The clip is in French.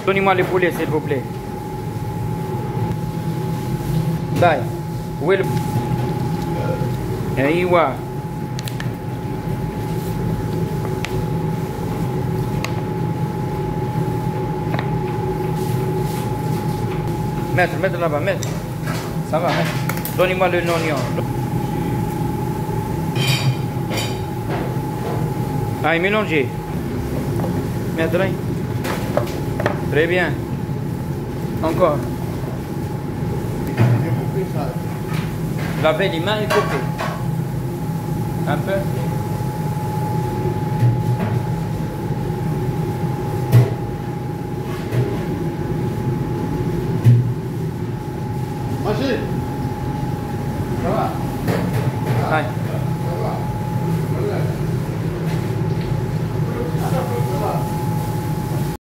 Donnez-moi le poulet, s'il vous plaît. Dai. Où est le... Aïwa. Mettre là-bas, mettre. Ça va, mettre. Donnez-moi le oignon. Allez, mélangez. Mettre là. Très bien. Encore. Lavez les mains et coupez. Un peu.